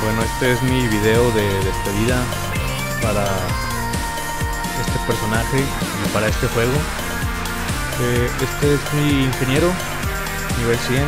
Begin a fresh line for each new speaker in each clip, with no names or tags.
Bueno, este es mi video de despedida para este personaje y para este juego. Este es mi ingeniero, nivel 100.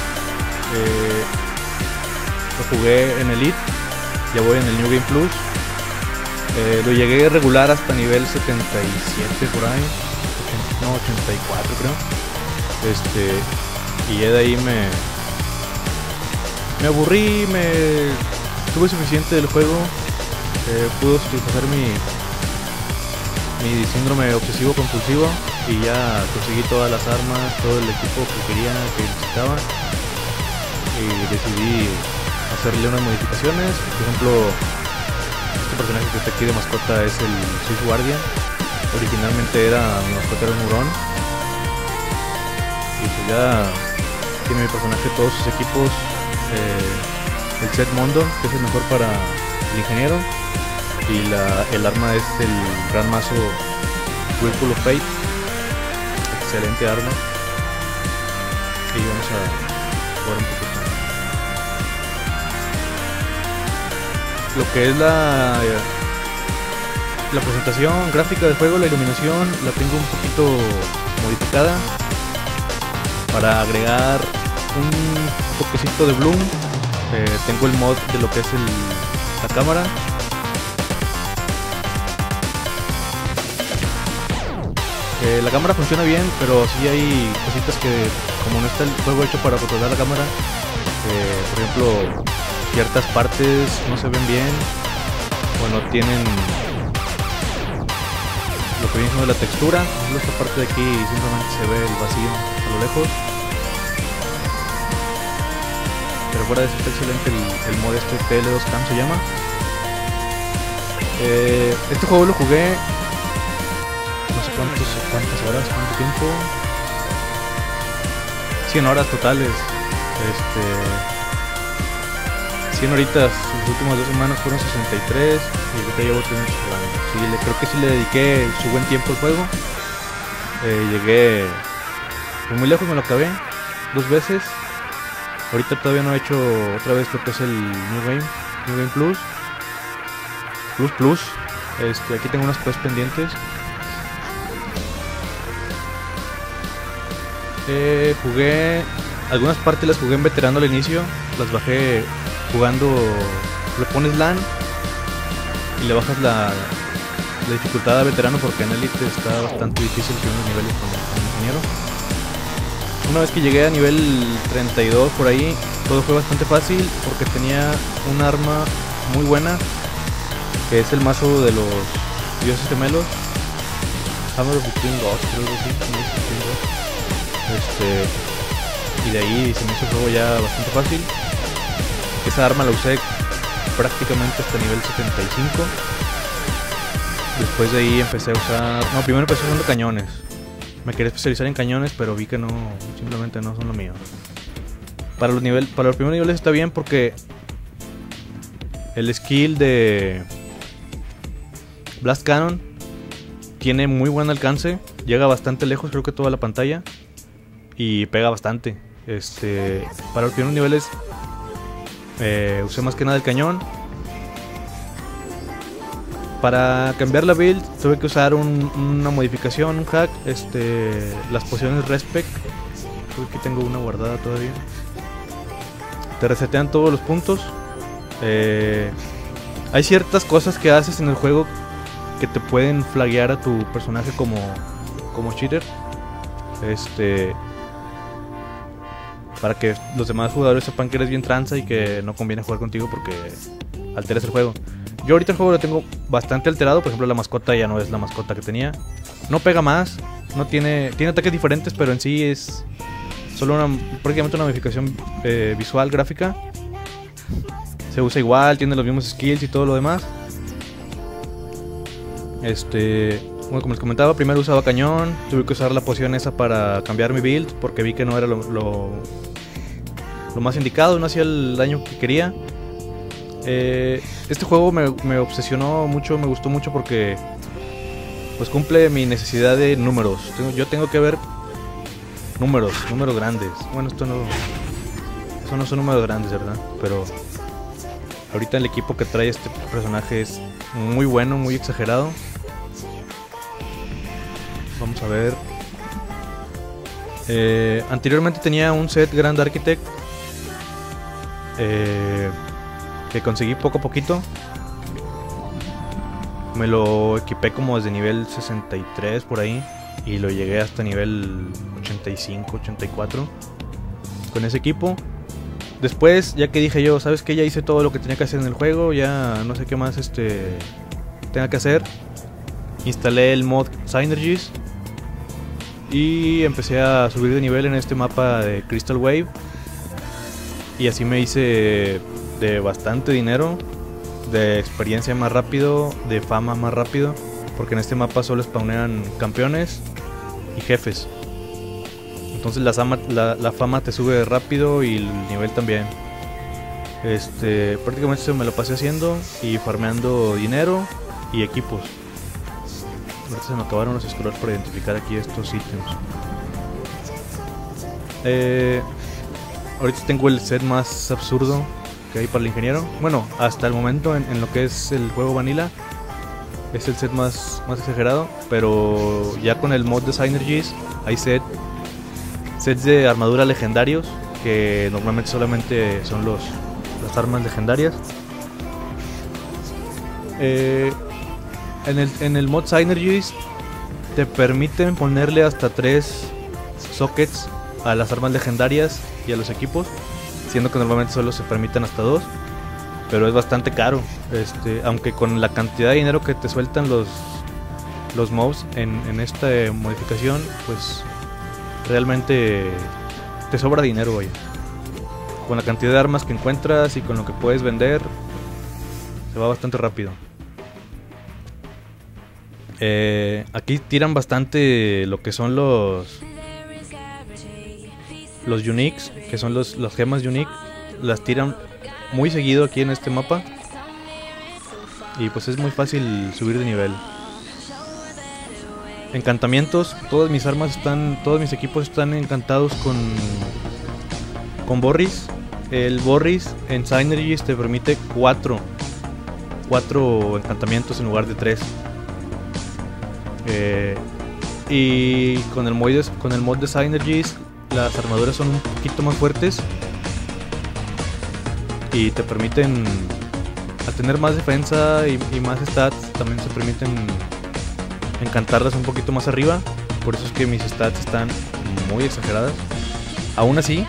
Lo jugué en Elite, ya voy en el New Game Plus. Lo llegué a regular hasta nivel 77 por ahí, no, 84 creo. Y ya de ahí me aburrí, tuve suficiente del juego. Pude satisfacer mi síndrome obsesivo compulsivo y ya conseguí todas las armas, todo el equipo que necesitaba, y decidí hacerle unas modificaciones. Por ejemplo, este personaje que está aquí de mascota es el Swiss Guardian. Originalmente mi mascota era un hurón, y pues ya tiene mi personaje todos sus equipos. El set Mondon, que es el mejor para el ingeniero, y el arma es el gran mazo Whirlpool of Fate. Excelente arma. Y vamos a jugar un poquito. Lo que es la presentación gráfica del juego, la iluminación, la tengo un poquito modificada para agregar un toquecito de bloom. Tengo el mod de lo que es la cámara. La cámara funciona bien, pero sí hay cositas que, como no está el juego hecho para controlar la cámara, por ejemplo, ciertas partes no se ven bien o no tienen lo que viene siendo la textura. Esta parte de aquí simplemente se ve el vacío a lo lejos. Pero fuera de eso está excelente el mod TL2 Cam se llama. Este juego lo jugué no sé cuántas horas, cuánto tiempo, 100 horas totales. 100 horitas, las últimas 2 semanas fueron 63 y ahorita llevo 30 años. Creo que sí le dediqué su buen tiempo al juego. Llegué muy lejos, me lo acabé 2 veces. Ahorita todavía no he hecho otra vez lo que es el New Game Plus. Aquí tengo unas cosas pendientes. Jugué algunas partes, las jugué en veterano al inicio, las bajé jugando. Le pones LAN y le bajas la dificultad a veterano, porque en Elite está bastante difícil que unos niveles con el ingeniero. Una vez que llegué a nivel 32 por ahí, todo fue bastante fácil porque tenía un arma muy buena, que es el mazo de los dioses gemelos, Hammer of the Twin Gods, creo que sí. Y de ahí se me hizo el juego ya bastante fácil. Esa arma la usé prácticamente hasta nivel 75. Después de ahí empecé a usar... No, primero empecé usando cañones. Me quería especializar en cañones, pero vi que no, simplemente no son lo mío. Para los primeros niveles está bien porque el skill de Blast Cannon tiene muy buen alcance, llega bastante lejos, creo que toda la pantalla, y pega bastante. Para los primeros niveles usé más que nada el cañón. Para cambiar la build tuve que usar una modificación, un hack, las pociones Respect. Creo que aquí tengo una guardada todavía. Te resetean todos los puntos. Hay ciertas cosas que haces en el juego que te pueden flaguear a tu personaje como cheater. Para que los demás jugadores sepan que eres bien tranza y que no conviene jugar contigo porque alteras el juego. Yo ahorita el juego lo tengo bastante alterado. Por ejemplo, la mascota ya no es la mascota que tenía. No pega más, no tiene ataques diferentes, pero en sí es solo prácticamente una modificación visual, gráfica. Se usa igual, tiene los mismos skills y todo lo demás. Bueno, como les comentaba, primero usaba cañón. Tuve que usar la poción esa para cambiar mi build porque vi que no era lo más indicado, no hacía el daño que quería. Este juego me obsesionó mucho, me gustó mucho porque pues cumple mi necesidad de números. Yo tengo que ver números grandes. Bueno, esto no son números grandes, ¿verdad? Pero Ahorita el equipo que trae este personaje es muy bueno, muy exagerado. Vamos a ver. Anteriormente tenía un set Grand Architect que conseguí poco a poquito. Me lo equipé como desde nivel 63 por ahí, y lo llegué hasta nivel 85, 84 con ese equipo. Después, ya que dije yo, ¿sabes qué? Ya hice todo lo que tenía que hacer en el juego, ya no sé qué más tenga que hacer. Instalé el mod Synergies y empecé a subir de nivel en este mapa de Crystal Wave. Y así me hice de bastante dinero, de experiencia más rápido, de fama más rápido, porque en este mapa solo spawnean campeones y jefes. Entonces la fama te sube rápido y el nivel también. Prácticamente eso me lo pasé haciendo y farmeando dinero y equipos. Ahorita se me acabaron los scrolls para identificar aquí estos ítems. Ahorita tengo el set más absurdo que hay para el ingeniero. Bueno, hasta el momento en lo que es el juego Vanilla es el set más exagerado. Pero ya con el mod de Synergies hay sets de armadura legendarios, que normalmente solamente son las armas legendarias. En el mod Synergies te permiten ponerle hasta 3 sockets a las armas legendarias y a los equipos, siendo que normalmente solo se permiten hasta 2. Pero es bastante caro, aunque con la cantidad de dinero que te sueltan los mobs en esta modificación, pues realmente te sobra dinero, vaya. Con la cantidad de armas que encuentras y con lo que puedes vender, se va bastante rápido. Aquí tiran bastante lo que son los uniques, que son las gemas unique. Las tiran muy seguido aquí en este mapa, y pues es muy fácil subir de nivel. Encantamientos, todos mis equipos están encantados con Borris. El Borris en Synergies te permite 4 encantamientos en lugar de 3. Y con el mod de Synergies las armaduras son un poquito más fuertes y te permiten a tener más defensa y más stats. También se permiten encantarlas un poquito más arriba. Por eso es que mis stats están muy exageradas. Aún así,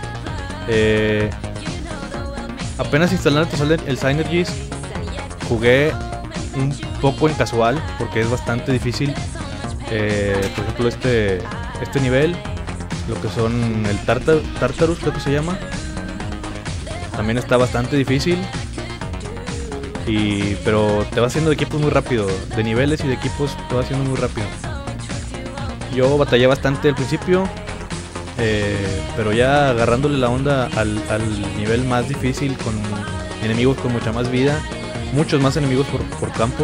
apenas instalaron el Synergies, jugué un poco en casual, porque es bastante difícil. Por ejemplo, este nivel, lo que son el Tartarus, creo que se llama, también está bastante difícil. Pero te va haciendo de equipos muy rápido, de niveles y de equipos te va haciendo muy rápido. Yo batallé bastante al principio, pero ya agarrándole la onda al nivel más difícil, con enemigos con mucha más vida, muchos más enemigos por campo.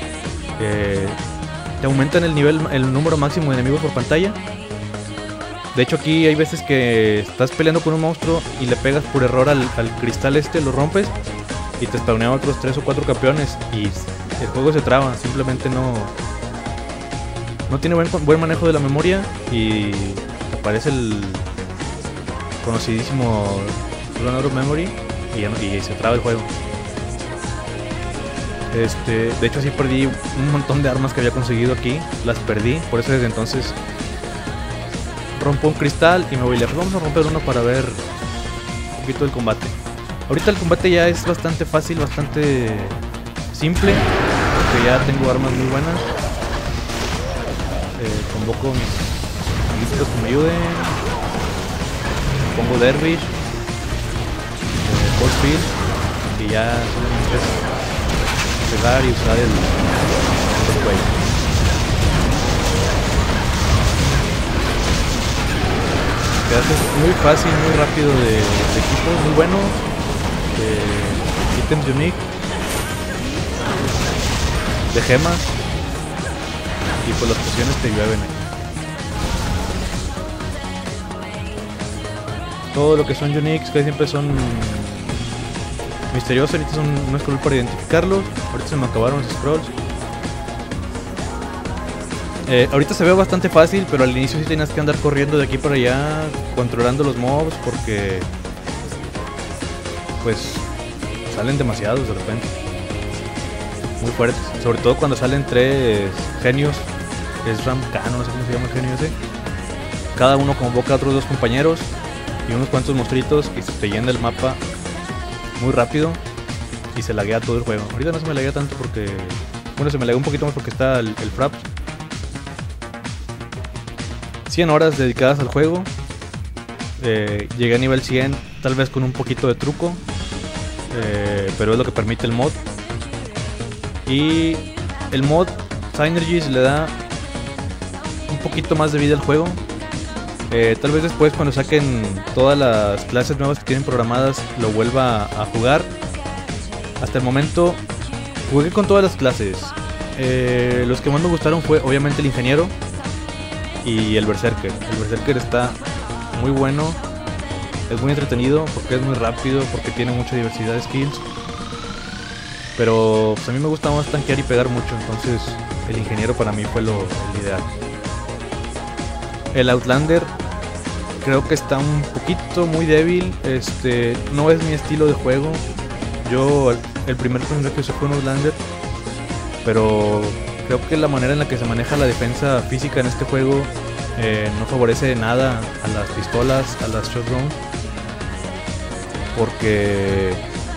Te aumentan el número máximo de enemigos por pantalla. De hecho, aquí hay veces que estás peleando con un monstruo y le pegas por error al cristal lo rompes y te spawnean otros 3 o 4 campeones y el juego se traba. Simplemente no tiene buen manejo de la memoria y aparece el conocidísimo run out of memory y se traba el juego. De hecho, así perdí un montón de armas que había conseguido aquí. Las perdí, por eso desde entonces rompo un cristal y me voy lejos. Vamos a romper uno para ver un poquito del combate. Ahorita el combate ya es bastante fácil, bastante simple, porque ya tengo armas muy buenas. Convoco mis amiguitos que me ayuden. Pongo Dervish, Force Field, y ya solamente es pegar y usar el Wave. Que hace muy fácil, muy rápido de equipo, muy bueno. Ítems unique, de gemas, y pues las pociones te llueven aquí. Todo lo que son uniques, que siempre son misterioso, necesitas un scroll para identificarlos. Ahorita se me acabaron los scrolls. Ahorita se ve bastante fácil, pero al inicio sí tenías que andar corriendo de aquí para allá, controlando los mobs, porque pues salen demasiados de repente, muy fuertes, sobre todo cuando salen 3 genios. Es Ramcano, no sé cómo se llama el genio ese. Cada uno convoca a otros 2 compañeros y unos cuantos monstruitos, y se te llena el mapa muy rápido y se laguea todo el juego. Ahorita no se me laguea tanto porque, bueno, se me laguea un poquito más porque está el Fraps. 100 horas dedicadas al juego. Llegué a nivel 100 tal vez con un poquito de truco, pero es lo que permite el mod. Y el mod Synergies le da un poquito más de vida al juego. Tal vez después, cuando saquen todas las clases nuevas que tienen programadas, lo vuelva a jugar. Hasta el momento jugué con todas las clases. Los que más me gustaron fue obviamente el ingeniero y el berserker. El berserker está muy bueno, es muy entretenido porque es muy rápido, porque tiene mucha diversidad de skills. Pero pues a mí me gusta más tanquear y pegar mucho, entonces el ingeniero para mí fue el ideal. El Outlander creo que está un poquito muy débil, no es mi estilo de juego. Yo el primer personaje que usé fue un Outlander, pero creo que la manera en la que se maneja la defensa física en este juego no favorece nada a las pistolas, a las shotguns, porque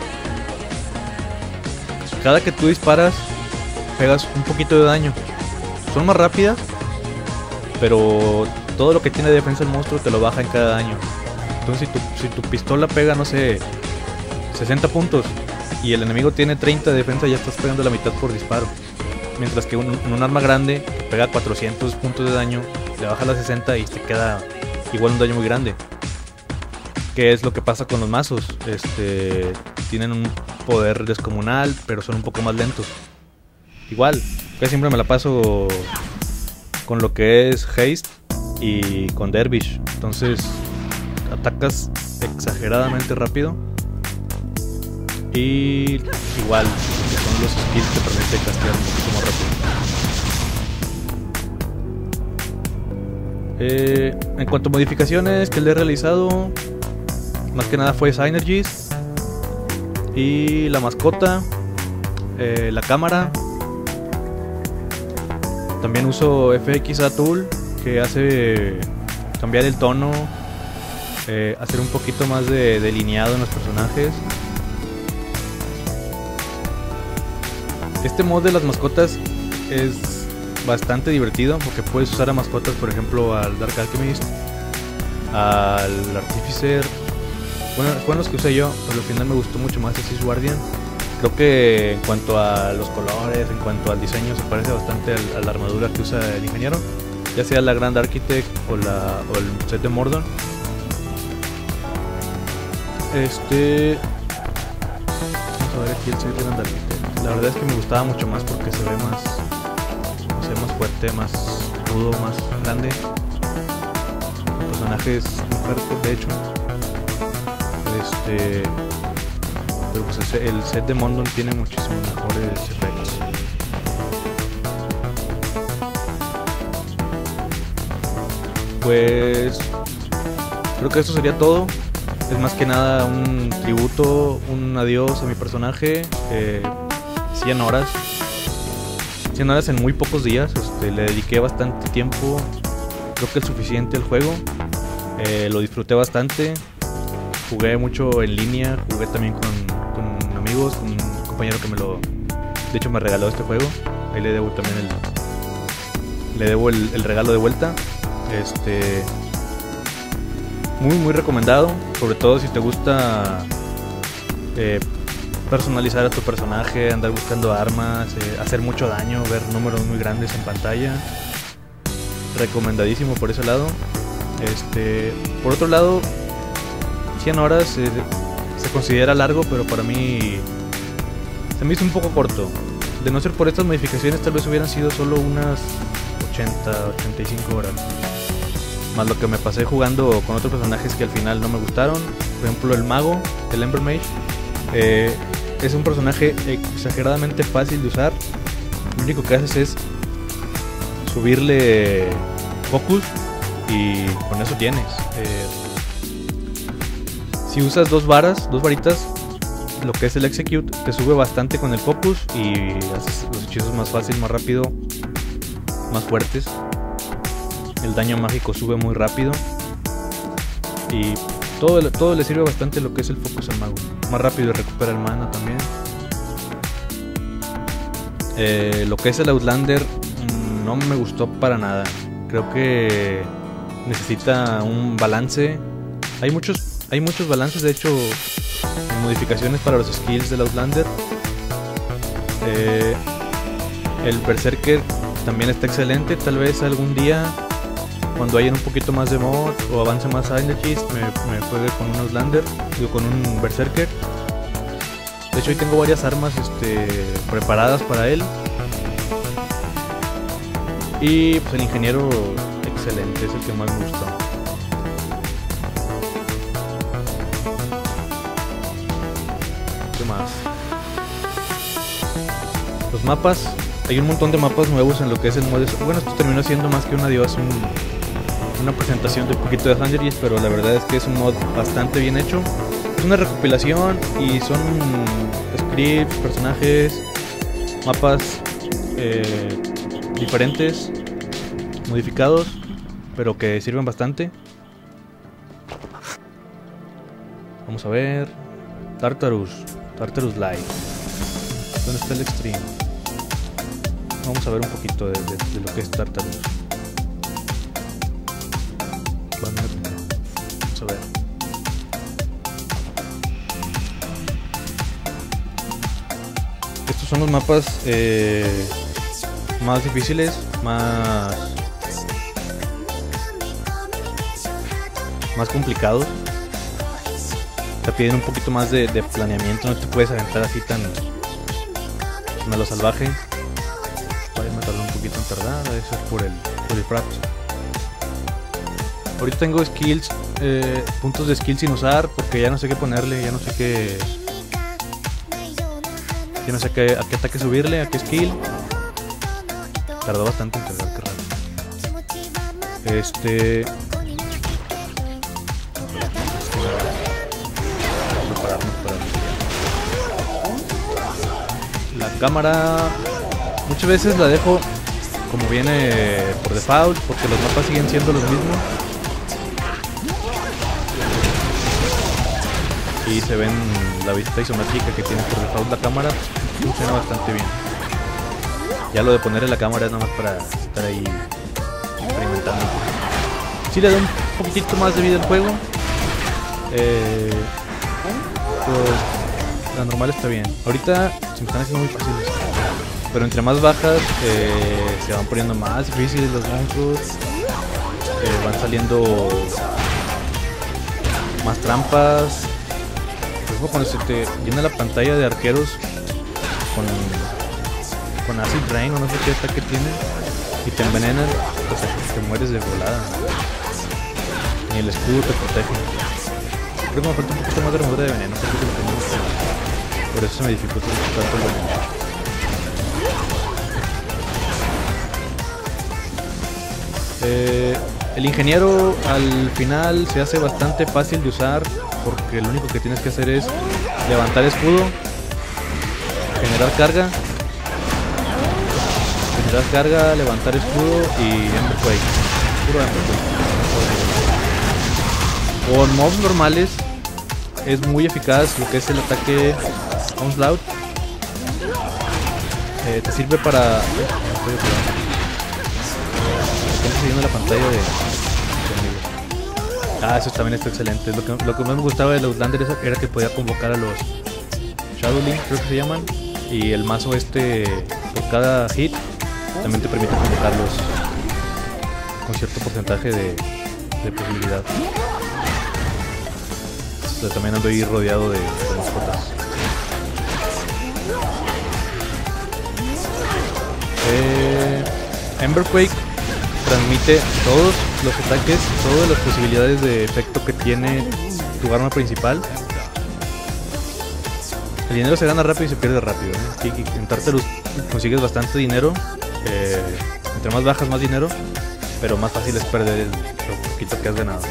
cada que tú disparas pegas un poquito de daño. Son más rápidas, pero todo lo que tiene de defensa el monstruo te lo baja en cada daño. Entonces si tu pistola pega, no sé, 60 puntos y el enemigo tiene 30 de defensa, ya estás pegando la mitad por disparo. Mientras que un arma grande pega 400 puntos de daño, le baja las 60 y te queda igual un daño muy grande. ¿Qué es lo que pasa con los mazos? Tienen un poder descomunal, pero son un poco más lentos. Igual, casi siempre me la paso con lo que es Haste y con Dervish. Entonces atacas exageradamente rápido. Y igual, son los skills que permiten castear un poquito más rápido. En cuanto a modificaciones que le he realizado, más que nada fue Synergies y la mascota, la cámara. También uso FXA Tool, que hace cambiar el tono, hacer un poquito más de delineado en los personajes. Este mod de las mascotas es bastante divertido porque puedes usar a mascotas, por ejemplo al Dark Alchemist, al Artificer. Bueno, fueron los que usé yo, pero al final me gustó mucho más el Sith Guardian. Creo que en cuanto a los colores, en cuanto al diseño, se parece bastante a la armadura que usa el ingeniero, ya sea la Grand Architect o el set de Mordor. Vamos a ver aquí el set de Grand Architect. La verdad es que me gustaba mucho más porque se ve más, no sé, más fuerte, más rudo, más grande. El personaje es muy hardcore, de hecho. Pero pues el set de Mordor tiene muchísimos mejores efectos. Pues creo que esto sería todo. Es más que nada un tributo, un adiós a mi personaje. 100 horas en muy pocos días. Le dediqué bastante tiempo, creo que es suficiente al juego. Lo disfruté bastante, jugué mucho en línea, jugué también con amigos, con un compañero que de hecho me regaló este juego. Ahí le debo también el regalo de vuelta. Muy recomendado, sobre todo si te gusta personalizar a tu personaje, andar buscando armas, hacer mucho daño, ver números muy grandes en pantalla. Recomendadísimo por ese lado. Por otro lado, 100 horas se considera largo, pero para mí se me hizo un poco corto. De no ser por estas modificaciones, tal vez hubieran sido solo unas 80-85 horas. Más lo que me pasé jugando con otros personajes que al final no me gustaron. Por ejemplo el mago, el Ember Mage, Es un personaje exageradamente fácil de usar. Lo único que haces es subirle focus y con eso tienes. Si usas dos varitas, lo que es el execute te sube bastante con el focus y haces los hechizos más fácil, más rápido, más fuertes. El daño mágico sube muy rápido y todo le sirve bastante lo que es el focus al mago. Más rápido recupera el mana también. Lo que es el Outlander no me gustó para nada. Creo que necesita un balance. Hay muchos balances, de hecho, modificaciones para los skills del Outlander. El Berserker también está excelente. Tal vez algún día, cuando haya un poquito más de mod o avance más Synergist, me juegue con un Outlander, digo, con un Berserker. De hecho, hoy tengo varias armas preparadas para él. Y pues el ingeniero, excelente, es el que más me gustó. ¿Qué más? Los mapas. Hay un montón de mapas nuevos en lo que es el mod. Bueno, esto terminó siendo más que un adiós, una presentación de un poquito de Synergist, pero la verdad es que es un mod bastante bien hecho. Es una recopilación y son scripts, personajes, mapas diferentes, modificados, pero que sirven bastante. Vamos a ver. Tartarus Light. ¿Dónde está el stream? Vamos a ver un poquito de lo que es Tartarus. Vamos a ver. Estos son los mapas más difíciles, más complicados. Te piden un poquito más de planeamiento, no te puedes aventar así tan a lo salvaje. Me tardó un poquito en tardar, debe ser por el fraps. Ahorita tengo skills, puntos de skill sin usar, porque ya no sé qué ponerle, ya no sé a qué ataque subirle, a qué skill. Tardó bastante en cargar, qué raro. Prepararnos para la cámara. Muchas veces la dejo como viene por default, porque los mapas siguen siendo los mismos. Y se ven la vista isométrica que tiene por default la cámara. Funciona bastante bien. Ya lo de ponerle la cámara es nada más para estar ahí experimentando. Sí le da un poquitito más de vida al juego. Pues la normal está bien. Ahorita se me están haciendo muy fáciles, pero entre más bajas se van poniendo más difíciles los monstruos. Van saliendo más trampas. Luego cuando se te llena la pantalla de arqueros con Acid Rain o no sé qué ataque tiene y te envenenan, pues te mueres de volada. Ni el escudo te protege. Creo que me falta un poquito más de armadura de veneno, creo que lo tengo mucho. Por eso se me dificulta tanto el veneno. El ingeniero al final se hace bastante fácil de usar, porque lo único que tienes que hacer es levantar escudo, generar carga, levantar escudo y Emberquake. Puro Emberquake. Con mobs normales es muy eficaz lo que es el ataque Onslaught. Te sirve para... Estoy siguiendo la pantalla de... eso también está excelente. Lo que más me gustaba de los Outlander era que podía convocar a los Shadowlings, creo que se llaman. Y el mazo por cada hit también te permite convocarlos con cierto porcentaje de posibilidad. Entonces, también ando ahí rodeado de mascotas. Emberquake transmite todos los ataques, todas las posibilidades de efecto que tiene tu arma principal. El dinero se gana rápido y se pierde rápido, ¿eh? Aquí en Tartarus consigues bastante dinero. Entre más bajas, más dinero. Pero más fácil es perder lo poquito que has ganado.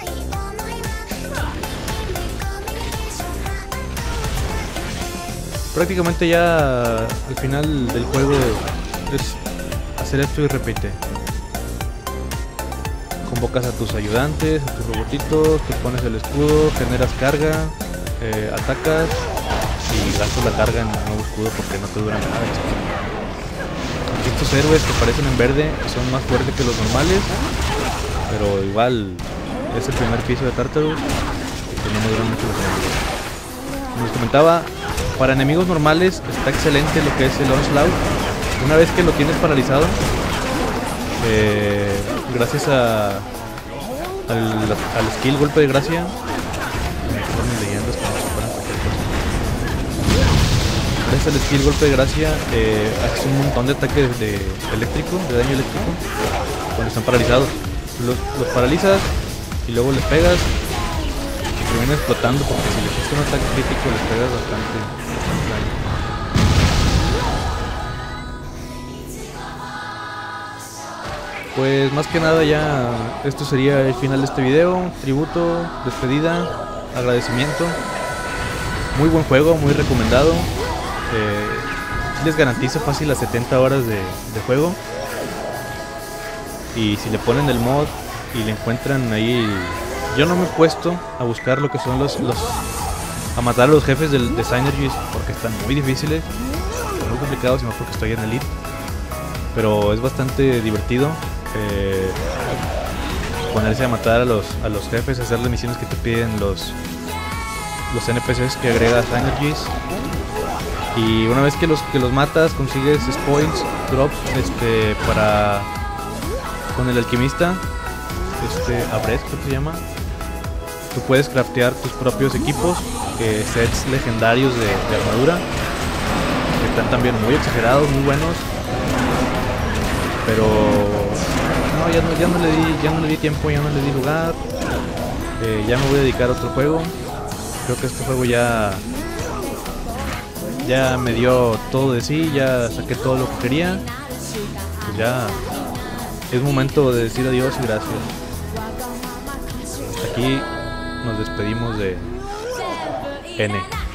Prácticamente ya al final del juego es hacer esto y repite. Convocas a tus ayudantes, a tus robotitos, te pones el escudo, generas carga, atacas y gastas la carga en un nuevo escudo porque no te duran nada. Estos héroes que aparecen en verde son más fuertes que los normales, pero igual es el primer piso de Tartarus y no me duran mucho los enemigos. Como les comentaba, para enemigos normales está excelente lo que es el Onslaught. Una vez que lo tienes paralizado, gracias al skill golpe de gracia, gracias al skill golpe de gracia haces un montón de ataques de daño eléctrico cuando están paralizados. Los paralizas y luego les pegas y terminan explotando, porque si les haces un ataque crítico les pegas bastante daño. Pues más que nada ya esto sería el final de este video. Tributo, despedida, agradecimiento. Muy buen juego, muy recomendado. Les garantizo fácil las 70 horas de juego. Y si le ponen el mod y le encuentran ahí... Yo no me he puesto a buscar lo que son a matar a los jefes de Synergies, porque están muy difíciles, muy complicados, sino porque estoy en Elite. Pero es bastante divertido ponerse a matar a los jefes, hacer las misiones que te piden los NPCs que agrega Synergies. Y una vez que los matas, consigues points, drops, con el alquimista, Abred creo que se llama. Tú puedes craftear tus propios equipos, sets legendarios de armadura, que están también muy exagerados, muy buenos. Pero no, ya no le di tiempo, ya no le di lugar. Ya me voy a dedicar a otro juego. Creo que este juego ya me dio todo de sí, ya saqué todo lo que quería. Pues ya es momento de decir adiós y gracias. Hasta aquí nos despedimos de N.